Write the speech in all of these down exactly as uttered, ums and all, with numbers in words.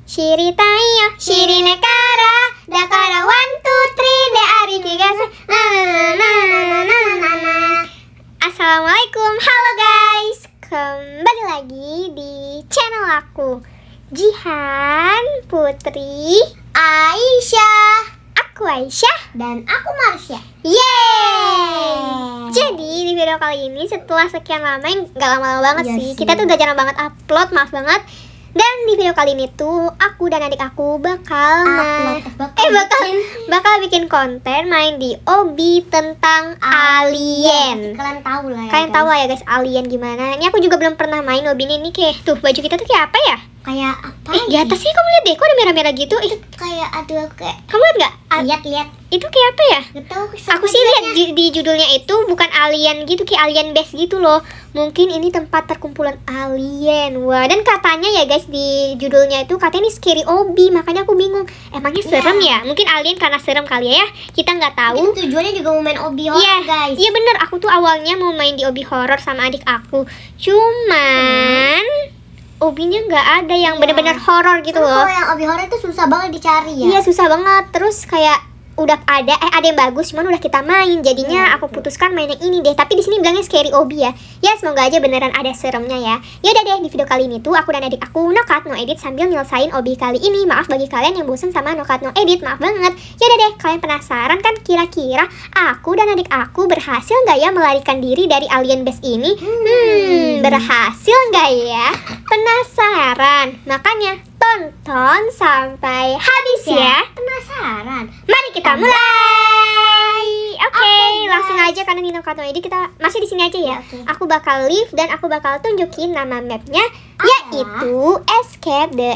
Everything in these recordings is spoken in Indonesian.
Shiri tayo, shiri nekara, dakara one two three de ari kigasa. Na na na na na na na na. Assalamualaikum, halo guys, kembali lagi di channel aku, Jihan, Putri, Aisyah. aku Aisyah, Dan aku Marsha. Yeay! Jadi di video kali ini setelah sekian lama, yang gak lama-lama banget Iya sih, sih. kita tuh udah jarang banget upload, maaf banget. Dan di video kali ini tuh aku dan adik aku bakal ma- Upload, eh bakal bakal bikin konten main di O B tentang alien. Kalian tahu lah ya. Kalian guys. tahu lah ya guys alien gimana. Ini aku juga belum pernah main O B ini. Ini kayak tuh baju kita tuh kayak apa ya? Kayak apa? Eh di atasnya kamu lihat deh, kok ada merah-merah gitu? Eh, Kayak ada kayak kamu lihat nggak? A- lihat lihat. Itu kayak apa ya? Gak tahu. Aku sih lihat di, di judulnya itu bukan alien gitu, kayak alien base gitu loh. Mungkin ini tempat perkumpulan alien. Wah, dan katanya ya guys di judulnya itu katanya ini scary O B, makanya aku bingung. Emangnya Iya. serem ya? Mungkin alien karena serem kali ya. Kita nggak tahu. Itu tujuannya juga mau main O B horror, Iya, guys. iya bener. Aku tuh awalnya mau main di O B horror sama adik aku. Cuman O B-nya nggak ada yang Iya. bener-bener horror gitu Kan loh. kalau yang O B horror itu susah banget dicari ya. Iya susah banget. Terus kayak udah ada eh ada yang bagus cuman udah kita main. Jadinya Iya, aku putuskan main yang ini deh. Tapi di sini bilangnya scary O B ya. Ya semoga aja beneran ada seremnya ya. Ya udah deh di video kali ini tuh aku dan adik aku no cut no edit sambil nyelesain O B kali ini. Maaf bagi kalian yang bosan sama no cut no edit, maaf banget. Ya udah deh, kalian penasaran kan kira-kira aku dan adik aku berhasil nggak ya melarikan diri dari alien base ini? Hmm, berhasil nggak ya? Penasaran? Makanya tonton sampai habis ya. Penasaran. Mari kita mulai. Oke, Oke, guys. langsung aja karena Nino Kartu ini kita masih di sini aja ya. Iya, oke. Aku bakal leave dan aku bakal tunjukin nama mapnya, Apa? yaitu Escape the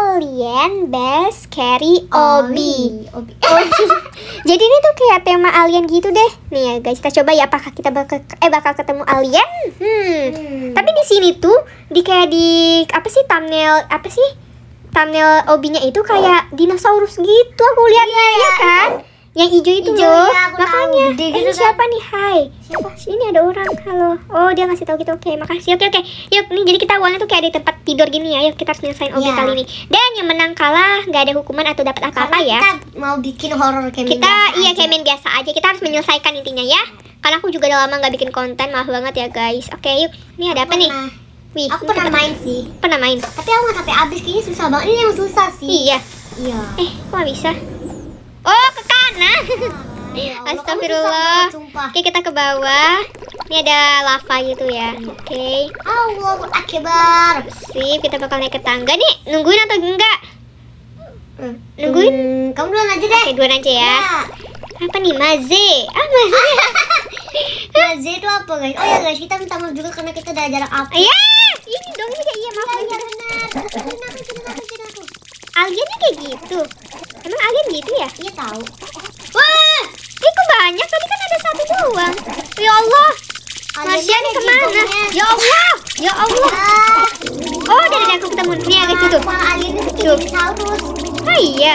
Alien Base Scary O B. O B. Jadi ini tuh kayak tema alien gitu deh. Nih ya guys, kita coba ya apakah kita bakal eh bakal ketemu alien? Hmm. Hmm. Tapi di sini tuh di kayak di apa sih thumbnail apa sih? Thumbnail O B-nya itu kayak dinosaurus gitu aku lihatnya ya kan? Yang hijau itu Hijau, loh. iya, aku tahu. Makanya Gede eh, gitu ini kan. siapa nih? Hai. Siapa? Sini ada orang. Halo. Oh, dia ngasih tahu gitu. Oke, makasih. Oke, oke. Yuk, nih jadi kita awalnya tuh kayak di tempat tidur gini ya. Yuk kita harus nyelesain O B Iya. kali ini. Dan yang menang kalah nggak ada hukuman atau dapat apa-apa Karena ya. kita mau bikin horror kayak Kita biasa iya aja. kayak main biasa aja. Kita harus menyelesaikan intinya ya. Karena aku juga udah lama nggak bikin konten, maaf banget ya guys. Oke, yuk. Ini ada apa nih? Pernah. Wih, Aku ini pernah apa? main sih. Pernah main. Tapi aku nggak sampai habis, kayaknya susah banget. Ini yang susah sih. Iya. Iya. Eh, kok nggak bisa? Oh, ke kanan. Ya Allah, kamu Astagfirullah. susah banget, sumpah. Oke, kita ke bawah. Ini ada lava gitu ya. Oke. Allahu Akbar. Sip, kita bakal naik ke tangga nih. Nungguin atau enggak? Hmm. Nungguin? Hmm, kamu duluan aja deh. Oke, duluan aja ya. Ya. Apa nih, maze? Ah, maze. Nah, Z itu apa guys? Oh ya guys, kita minta maaf juga karena kita udah jarak apa? Iya, ini dong ini kayak iya, maaf Iya bener. benar. Sini aku, sini aku, sini aku. Aliennya kayak gitu. Emang alien gitu ya? Iya tahu. Wah, ini kok banyak? Tadi kan ada satu doang. Ya Allah. Marsha ini kemana? Ya Allah, ya Allah. Ah, Oh, dari aku ketemu nih ya guys itu. kepala alien itu Tuh. dinosaurus. Oh iya.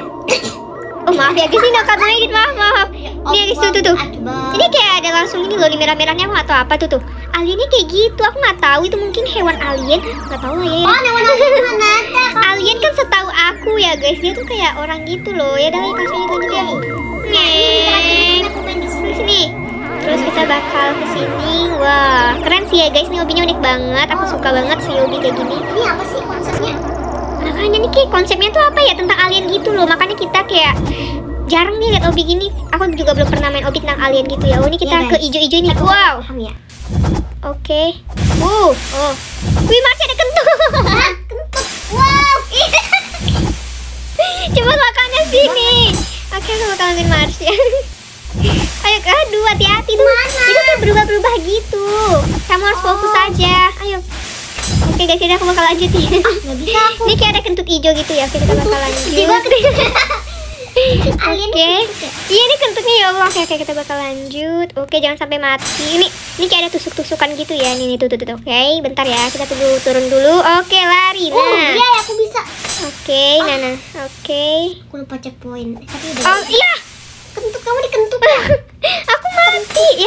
Oh maaf ya guys, ini no cut no edit, maaf maaf. Nih ya guys tuh tuh tuh. Akbar. Ini kayak ada langsung ini loh di merah-merahnya, aku nggak tahu apa tuh tuh. Aliennya kayak gitu, aku nggak tahu itu mungkin hewan alien, nggak tahu lah ya. Oh, hewan alien mana ada? Alien kan setahu aku ya guys, dia tuh kayak orang gitu loh. Ya udah kasih itu aja ya. Nih, Aku main di sini. di sini. Terus kita bakal ke sini. Wah, keren sih ya guys, nih obinya unik banget. Aku suka banget sih obi kayak gini. Ini apa sih konsepnya? Makanya nih kayak konsepnya tuh apa ya, tentang alien gitu loh. Makanya kita kayak jarang nih lihat obi gini. Aku juga belum pernah main obi tentang alien gitu ya. Oh ini kita Iya, ke guys. ijo-ijo ini. Wow. Paham ya? Oke. Wow. Oh. Wih, masih ada kentut. Hah? Kentut. Wow. Coba makannya sini. Oke, aku bakal ngambil Marsha. Ayo, aduh, hati-hati tuh. Mana? Itu tuh berubah-berubah gitu. Kamu harus fokus Oh. aja. Ayo. Oke guys, ini aku bakal lanjutin. Nggak bisa aku. Ini kayak ada kentut hijau gitu ya. Oke, kita bakal lanjut. Tiba Oke. Iya, ini kentutnya ya Allah. Oke, oke, kita bakal lanjut. Oke, jangan sampai mati. Ini ini kayak ada tusuk-tusukan gitu ya. Nih, nih tuh, tuh, tuh. Oke, bentar ya. Kita tunggu turun dulu. Oke, lari. Oh, Nah. iya aku bisa. Oke, nah, nah. Oke. Aku lupa checkpoint. Tapi udah. Oh, iya. Kentut kamu dikentut. Aku mati. Ya.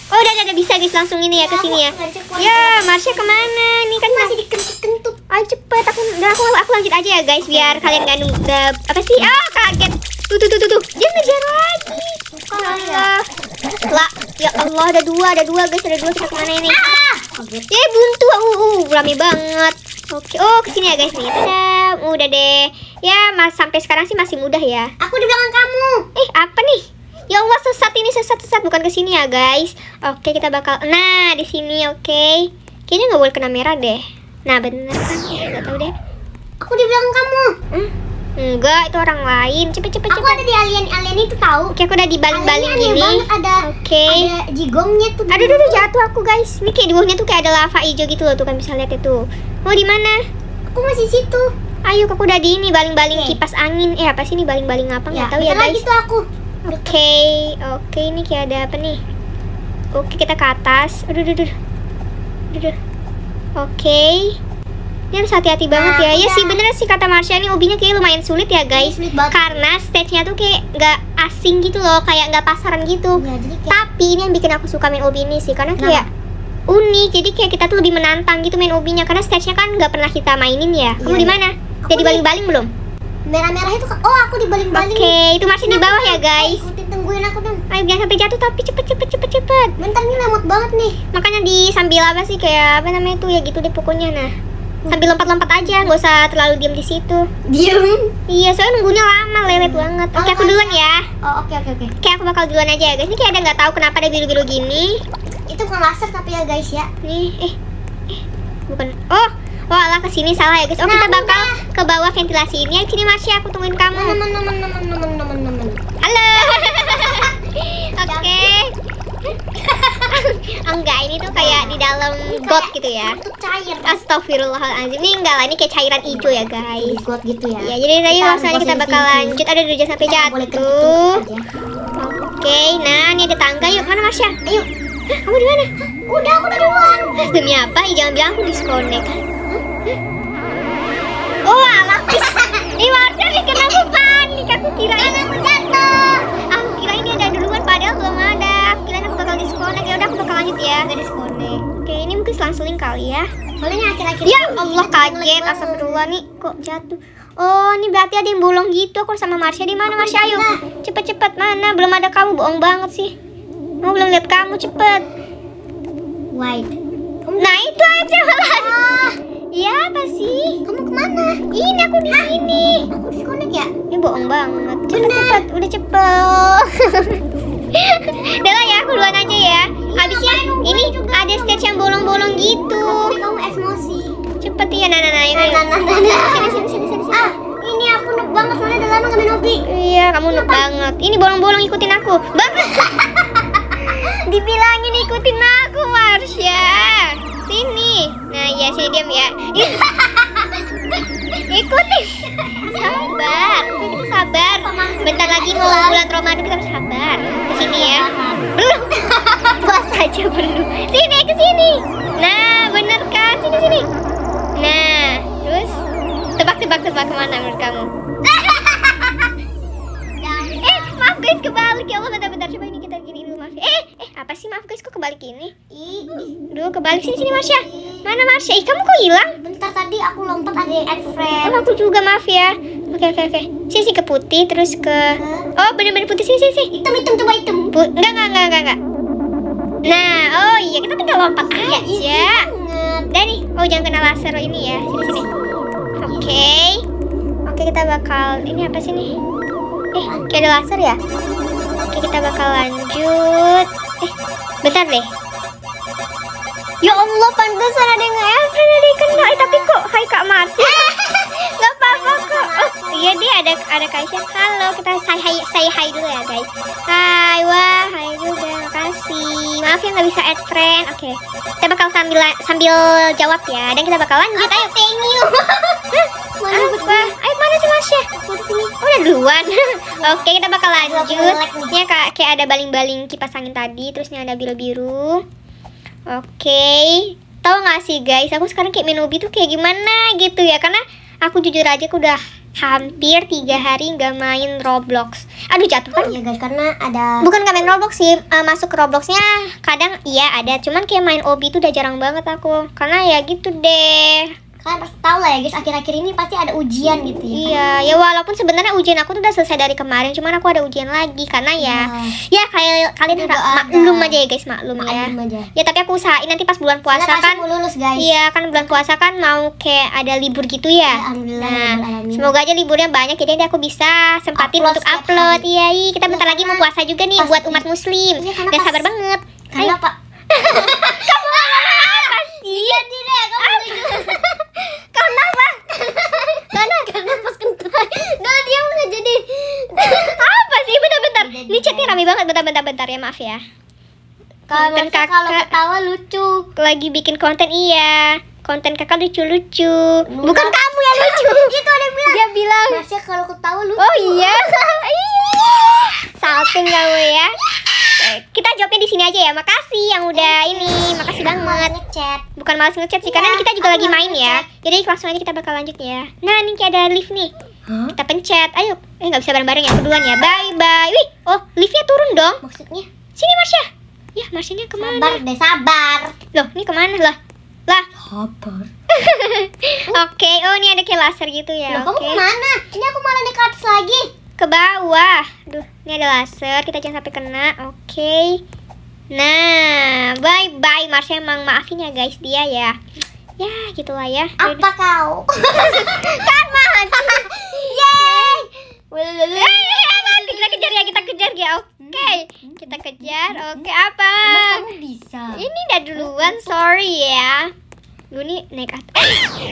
Oh udah udah bisa guys, langsung ini ya ke sini ya. Ya Marsha kemana? Nih kan Masih dikentut-kentut. Ayo cepet, aku udah aku, aku lanjut aja ya guys biar kalian nggak nunggu apa sih? Ah kaget. Tuh tuh tuh tuh tuh. Dia ngejar lagi. Allah. Lah, ya Allah ada dua, ada dua guys, ada dua, kita kemana ini? Ah! Eh buntu, uh, uh rame banget. Oke, oh kesini ya guys nih. Tada, udah deh. Ya mas sampai sekarang sih masih mudah ya. Aku di belakang kamu. Eh apa nih? Ya Allah sesat ini, sesat sesat bukan kesini ya guys. Oke kita bakal, nah di sini oke. Kayaknya nggak boleh kena merah deh. Nah bener kan? Nggak tahu deh. Aku di belakang kamu. Hmm? Enggak, itu orang lain. Cepet cepet Aku cepet. ada di alien-alien itu tahu. Oke aku udah dibaling-baling Aliennya aneh gini. banget, ada Oke. ada jigongnya tuh. Aduh, aduh, aduh, jatuh aku guys. Ini kayak di bawahnya tuh kayak ada lava hijau gitu loh, tuh kan bisa lihat itu. Mau di mana? Aku masih situ. Ayo, aku udah di ini baling-baling Oke. kipas angin. Eh apa sih ini baling-baling apa? Nggak tahu ya bentar guys. lagi tuh aku. Oke, oke ini kayak ada apa nih? Oke kita ke atas. Aduh, aduh, aduh, aduh, aduh. Oke. Ini harus hati-hati banget Nah, ya. Ya udah. sih bener sih kata Marsha nih, obinya kayak lumayan sulit ya guys. Sulit banget. Karena stage-nya tuh kayak nggak asing gitu loh, kayak nggak pasaran gitu. Ya, jadi kayak Tapi ini yang bikin aku suka main obi ini sih, karena kayak unik. Jadi kayak kita tuh lebih menantang gitu main obinya, karena stage-nya kan nggak pernah kita mainin ya. Kamu Iya, di mana? Aku Jadi di- baling-baling belum? merah-merah itu kan. Oh, aku dibaling-baling. Oke, itu masih di bawah ya guys. Ikutin, tungguin aku dong. Ayo jangan sampai jatuh, tapi cepet cepet cepet cepet. Bentar, ini lemot banget nih. Makanya di sambil apa sih kayak apa namanya tuh ya gitu deh pokoknya nah. Sambil lompat-lompat aja, nggak usah terlalu diam di situ. Diem. Iya, soalnya nunggunya lama, lelet banget. Oke, aku duluan ya. Oh, oke oke oke. Kayak aku bakal duluan aja ya guys. Ini kayak ada nggak tahu kenapa ada biru-biru gini. Itu bukan laser tapi ya guys ya. Nih, eh, eh, bukan. Oh, wah lah kesini salah ya guys. Oh Nah, kita bakal udah. ke bawah ventilasi ini. Ayo sini Marsha, aku tungguin kamu. Nemen nemen nemen nemen nemen nemen. Halo. Oke. Enggak, ini tuh kayak di dalam got gitu ya. Itu cair. Astagfirullahaladzim. Ini enggak lah, ini kayak cairan hijau ya guys. Got gitu ya. Ya, jadi ayo Kita langsung aja kita harus bakal positif lanjut. Ada dulu jangan sampai Kita nggak boleh jatuh. kentut-kentut aja. Oke, nah ini ada tangga. Yuk, mana Marsha? Ayo. Hah, kamu di mana? Udah, aku udah duluan. Hah, demi apa? Ih, jangan bilang aku disconnect. Oh, alah. Ih, Marsha bikin aku panik. Aku kirain Aku jatuh. Aku kirain dia ada duluan, padahal belum ada. Aku kirain aku bakal disconnect. Ya udah, aku bakal lanjut ya. Gak disconnect. Oke, ini mungkin selang-seling kali ya. Soalnya akhir-akhir Ya ini Allah kita kaget, ngelag banget. astagfirullah nih kok jatuh. Oh, ini berarti ada yang bolong gitu. Aku sama Marsha di mana Marsha? Ayo, Nah. cepet-cepet mana? Belum ada kamu, bohong banget sih. Mau belum lihat kamu, cepet. White. Nah itu aja malah. Ah, Iya apa sih? kamu kemana? Ini aku di sini. Aku disconnect ya? Ini bohong banget. Cepet cepet, udah cepet. Udah lah ya, aku duluan aja ya. Habisnya ini ada stage yang bolong-bolong gitu. Tapi kamu emosi. Cepet ya, nah nah nah ini. Nah, nah, nah, nah. Sini sini sini sini. sini. Ah, ini aku noob banget soalnya udah lama gak main hobi. Iya, kamu noob banget. Ini bolong-bolong ikutin aku. Bang. Dibilangin ikutin aku, Marsha. Sini. Nah, ya sini diam ya. Ikutin. Sabar. Kita sabar. Bentar lagi mau bulan Ramadan, kita harus sabar. Kesini ya. Belum. Puas aja belum. Sini ke sini. Nah, bener kan? Sini sini. Nah, terus tebak-tebak tebak kemana menurut kamu? Eh, maaf guys, kebalik ya Allah, bentar-bentar coba ini kita gini dulu maaf. Eh, eh apa sih maaf guys, kok kebalik ini? Ih, Duh, kebalik sini sini Marsha. Mana Marsha? Ih, kamu kok hilang? bentar tadi aku lompat ada yang add Oh, friend. aku juga maaf ya. Oke oke oke. Sini sini ke putih terus ke oh bener-bener putih sini sini sini. Hitam hitam coba hitam. Pu- enggak enggak enggak enggak enggak. Nah, oh iya kita tinggal lompat aja. Banget. Dan nih, oh jangan kena laser ini ya. Sini sini. Oke. Oke, kita bakal ini apa sih nih? Eh, kayak ada laser ya? Oke, kita bakal lanjut. Eh, bentar deh. Ya Allah, pantesan ada yang nge-friend, ada yang kena. Eh, tapi kok hai Kak Marsha? Gak apa-apa kok. Oh, iya dia ada ada Kaisha. Halo, kita say hi, say hi dulu ya guys. Hai, wah, hai juga. Makasih. Maaf ya nggak bisa add friend. Oke, kita bakal sambil sambil jawab ya. Dan kita bakal lanjut. Ayo, thank you. Mana Apa? Ayo mana sih Marsha? Oh, udah duluan. Oke, kita bakal lanjut. Ini kayak kayak ada baling-baling kipas angin tadi. Terus ini ada biru-biru. Oke, tahu nggak sih guys, aku sekarang kayak main hobi tuh kayak gimana gitu ya. Karena aku jujur aja aku udah hampir tiga hari nggak main Roblox. Aduh jatuh kan. Iya guys, karena ada. Bukan gak main Roblox sih, uh, masuk ke Robloxnya kadang iya ada, cuman kayak main Obi itu udah jarang banget aku, karena ya gitu deh. Kalian pasti tahu lah ya guys, akhir-akhir ini pasti ada ujian gitu ya. Iya, ya walaupun sebenarnya ujian aku tuh udah selesai dari kemarin, cuman aku ada ujian lagi karena ya, Nah. ya kayak kalian harap maklum aja ya guys, maklum, ya. Maklum aja. Ya tapi aku usahain nanti pas bulan puasa Karena kan. pasti mau lulus guys. Iya kan bulan puasa kan mau kayak ada libur gitu ya. Ya, alhamdulillah, Nah, rabbal alamin. semoga aja liburnya banyak jadi nanti aku bisa sempatin Upload untuk setiap upload. hari. Iya, iya, kita Iya, bentar lagi mau karena puasa juga nih pasti- buat umat muslim. Iya, karena Gak pas- sabar banget. Karena Ayo. Pak. Kamu apa sih? Iya tidak, kamu lucu. Kenapa? Karena karena pas kentang. Nah, dia nggak jadi. Apa sih? Bentar-bentar. Jadi, Ini chatnya jadi. rame banget. Bentar-bentar bentar ya, maaf ya. Kalau Konten Marsha kalau kakak. ketawa lucu. Lagi bikin konten iya. Konten kakak lucu-lucu. Nuna. Bukan kamu yang lucu. Itu ada yang bilang. Dia bilang. Marsha kalau ketawa lucu. Oh iya. Salting kamu ya. Eh, Kita jawabnya di sini aja ya. Makasih yang udah ini. Makasih banget. Ngechat. Bukan malas ngechat sih, Iya, karena ini kita juga aku lagi malas main ya. Jadi langsung aja kita bakal lanjut ya. Nah, ini kayak ada lift nih. Hah? Kita pencet. Ayo. Eh nggak bisa bareng-bareng ya. Keduluan ya. Bye bye. Wih. Oh, liftnya turun dong. Maksudnya? Sini Marsha. Ya, Marshanya kemana? Sabar deh, sabar. Loh, ini kemana lah? Lah. Sabar. Oke. Oh, ini ada kayak laser gitu ya. Loh, kamu Oke. kemana? Ini aku malah naik ke atas lagi. Ke bawah. Duh, ini ada laser. Kita jangan sampai kena. Oke. Nah, bye bye Marsha, emang maafin ya guys dia ya. Ya, gitulah ya. Apa kau? Kan mati. Yeay. Eh, kita kejar ya, kita kejar ya. Oke. Kita kejar. Oke, apa? Emang kamu bisa? Ini udah duluan, sorry ya. Lu nih naik atas.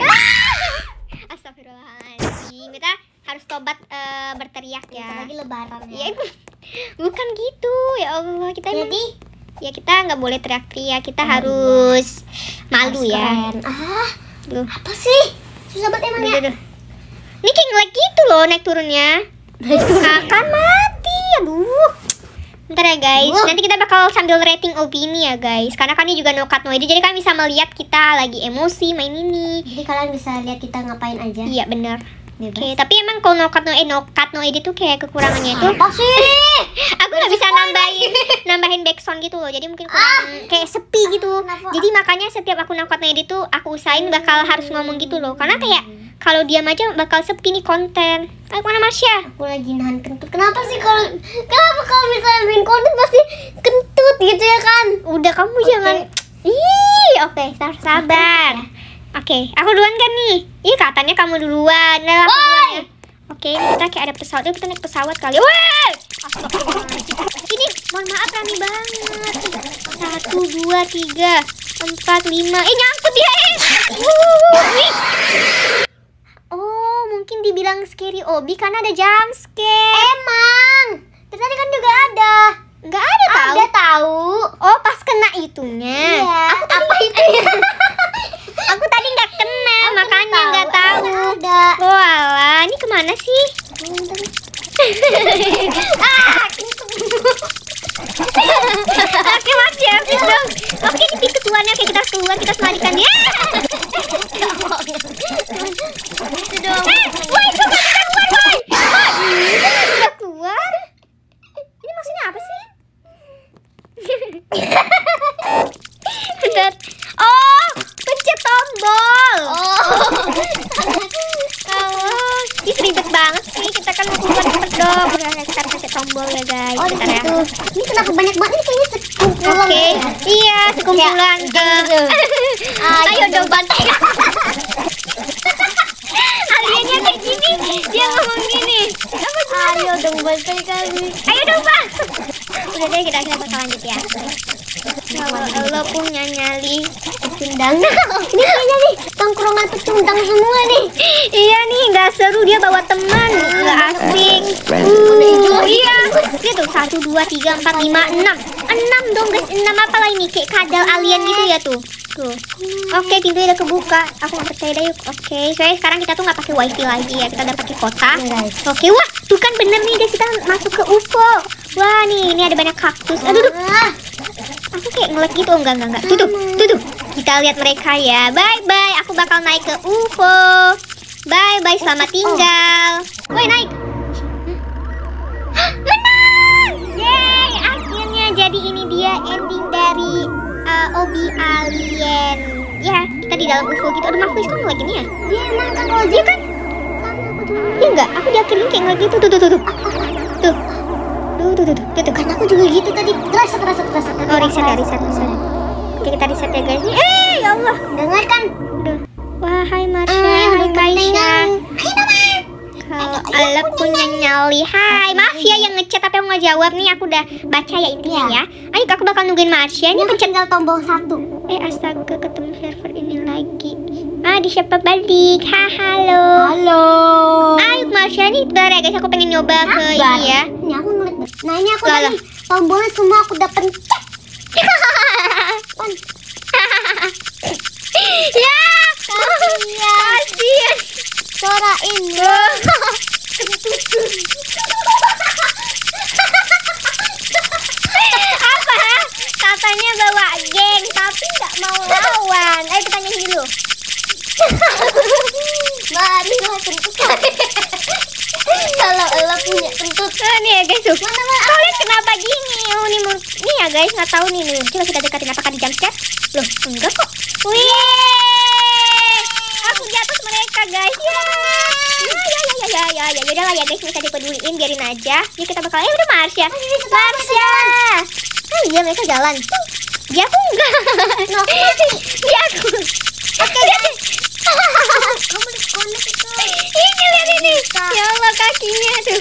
Astagfirullahaladzim. Kita harus tobat eh, berteriak Bentar ya. lagi lebaran Ya, ya. bukan gitu. Ya Allah, kita emang- Jadi ya kita nggak boleh teriak-teriak. Kita harus malu harus ya. keren. Ah, Duh. apa sih? Susah banget emang Duh, ya. duh, duh. Ini kayak nge-lag gitu loh naik turunnya. Akan mati. Aduh. Bentar ya guys. Duh. Nanti kita bakal sambil rating opini ya guys. Karena kan ini juga no cut no edit. Jadi kalian bisa melihat kita lagi emosi main ini. Jadi kalian bisa lihat kita ngapain aja. Iya bener. Bebas. Oke, tapi emang kalau no cut no edit, no cut no edit tuh kayak kekurangannya itu. Apa sih? Aku nggak bisa nambahin nambahin backsound gitu loh. Jadi mungkin kurang kayak sepi gitu. Kenapa? Jadi makanya setiap aku no cut no edit tuh aku usahain bakal harus ngomong gitu loh. Karena kayak kalau diam aja bakal sepi nih konten. Ayo mana Marsha? Aku lagi nahan kentut. Kenapa sih kalau kenapa kalau misalnya bikin konten pasti kentut gitu ya kan? Udah kamu Oke. jangan. Ih, oke, sabar. sabar. Oke, aku duluan kan nih. Ih, katanya kamu duluan. Nah, aku duluan ya. Oke, ini kita kayak ada pesawat. Yuk kita naik pesawat kali. Woi! Astagfirullahaladzim. Ini mohon maaf rame banget. Satu, dua, tiga, empat, lima. Eh nyangkut dia. Eh. Wuh, wih. Oh, mungkin dibilang scary Obi karena ada jump scare. Emang. Dari tadi kan juga ada. Nggak ada tahu. Ada tahu. Oh, pas kena itunya. Iya. Aku tadi Apa itu ya? Aku tadi nggak kena, makanya nggak Aku tahu. Ada. Oh alah, ini kemana sih? Ah, Oke mas ya, habis dong. Oke, ini pintu keluarnya. Oke, kita harus keluar, kita harus melarikan dia. itu dong. Eh, woi, coba kita keluar, woi. Woi, kita keluar. Ini maksudnya apa sih? Bentar. Oh, pencet tombol. Oh. Oh, ini ribet banget sih. Kita kan mau keluar cepet dong. Udah, kita pencet tombol ya guys. Oh, Bentar ya. gitu. Ini kenapa banyak banget? Ini kayaknya sekumpulan. Oke, ya. iya sekumpulan ke. Ayo dong bantai. Aliennya kayak gini, dia ngomong gini. Apa gimana? Ayo dong bantai kami. Ayo dong pak. Udah deh kita kita bakal lanjut ya. Kalau lo punya nyali Pecundang. Ini kayaknya nih tongkrongan pecundang semua nih. iya nih nggak seru, dia bawa teman nggak asing. Uh, iya dia tuh satu dua tiga empat lima enam enam dong guys, enam apa lah ini kayak kadal alien gitu ya tuh tuh. Oke, pintunya udah kebuka. Aku nggak percaya deh yuk. Oke, soalnya sekarang kita tuh nggak pakai wifi lagi ya, kita udah pakai kota. Iya, guys. Oke, wah tuh kan bener nih guys, kita masuk ke U F O. Wah nih ini ada banyak kaktus. Aduh, aduh. Ah, Aku kayak nge-lag gitu. Oh, enggak, enggak, enggak. Tuh, tuh, tuh, tuh. Kita lihat mereka ya. Bye-bye. Aku bakal naik ke U F O. Bye-bye. Selamat tinggal. Woi, naik. Hah? jadi ini dia ending dari uh, Obi Alien. Ya, kita di dalam U F O gitu. Aduh, maaf guys, kamu lagi nih ya? Dia emang kan kalau Iya kan? Iya enggak? Aku di akhir kayak ngeliat gitu. Tuh, tuh, tuh, tuh. Tuh. Tuh, tuh, tuh, tuh, tuh, tuh. kan aku juga gitu tadi. Reset, reset, reset. Oh, reset ya, reset, reset. Oke, kita reset ya guys. Eh, ya Allah. Dengar kan? Aduh. Wahai Marsha, Hmm, hai Kaisha. Hai Mama. Kalau Allah punya nyali. Hai, maaf ya yang ngechat tapi aku nggak jawab nih. Aku udah baca ya intinya ya. Ayo, aku bakal nungguin Marsha. Ini Ini pencet tinggal tombol satu. Eh, astaga, ketemu server ini lagi. Ah, di siapa balik? Ha, halo. Halo. Ayo Marsha nih, bentar ya guys. Aku pengen nyoba ke ini ya. Ini aku ngeliat. Nah ini aku Lah, tadi tombolnya semua aku udah pencet. Ya, kasihan. Corain. Apa? Katanya bawa geng, tapi nggak mau lawan. Ayo kita nyanyi dulu. Marilah kentutkan. Kalau Allah punya kentut. Nah, nih ya guys tuh. Kalian kenapa gini? Oh, nih, mau- nih ya guys, nggak tahu nih nih. Coba kita dekatin apakah di jump scare? Loh, enggak kok. Wih, aku di atas mereka guys. Ya, ya, ya, ya, ya, ya, ya, ya, udah lah ya guys, nggak usah dipeduliin, biarin aja. Jadi kita bakal, eh udah Marsha. Marsha. Oh iya, mereka jalan. Dia aku enggak. Dia aku. Oke deh. Kamu dikonek itu. Ini lihat ini. Ya Allah kakinya tuh.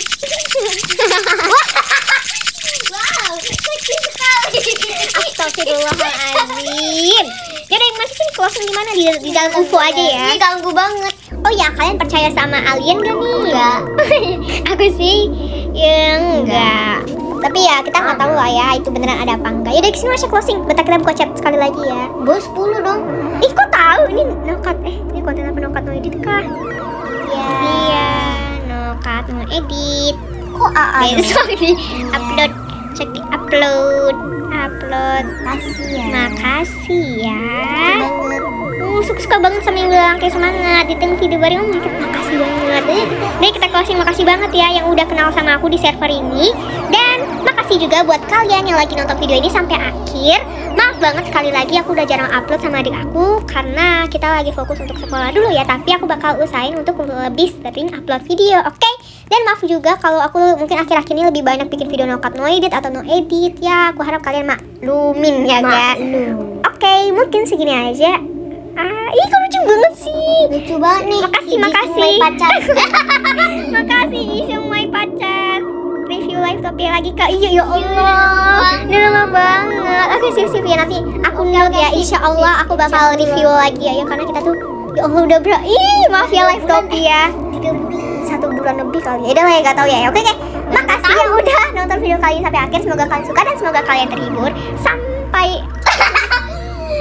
Wow, kecil sekali. Astagfirullahaladzim. Yaudah, yang masih sini closing gimana di, di dalam U F O aja ya. Ini ganggu banget. Oh ya, kalian percaya sama alien gak nih? Enggak. Aku sih ya enggak. Tapi ya kita nggak tahu lah ya itu beneran ada apa enggak. Yaudah, kesini masih closing. Bentar kita buka chat sekali lagi ya. Bos sepuluh dong. Ih, kok tahu ini nokat? Eh, ini konten apa nokat no edit kah? Iya. Iya, nokat no edit. Kok A A? Besok di upload, cek di upload, upload. Kasih ya. Makasih ya. Banget. Hmm, suka-suka banget sama yang bilang kayak semangat di tengah video bareng. Oh my god, makasih banget. Jadi kita closing, makasih banget ya yang udah kenal sama aku di server ini. Dan makasih juga buat kalian yang lagi nonton video ini sampai akhir. Maaf banget sekali lagi aku udah jarang upload sama adik aku karena kita lagi fokus untuk sekolah dulu ya. Tapi aku bakal usahain untuk lebih sering upload video, oke? Okay? Dan maaf juga kalau aku mungkin akhir-akhir ini lebih banyak bikin video no cut no edit atau no edit ya. Aku harap kalian maklumin ya guys. Maklum. Oke, mungkin segini aja. Ah, ih kok lucu banget sih. Lucu banget nih. Makasih, Ini makasih. semai pacar. Makasih Isung my pacar. Review live tapi lagi kak. Iya ya Allah. Ini lama banget. Oke, sip-sip ya, nanti aku note ya. Insya Allah aku bakal review lagi ya, ya karena kita tuh ya Allah udah ber. Ih, maaf ya live topi ya. Tiga bulan. Satu bulan lebih kali. Ya udah lah ya, gak tahu ya. Oke, oke. Makasih yang udah nonton video kali ini sampai akhir. Semoga kalian suka dan semoga kalian terhibur. Sampai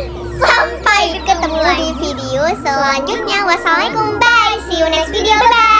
Sampai ketemu di video selanjutnya. Wassalamualaikum, bye. See you next video. Bye bye.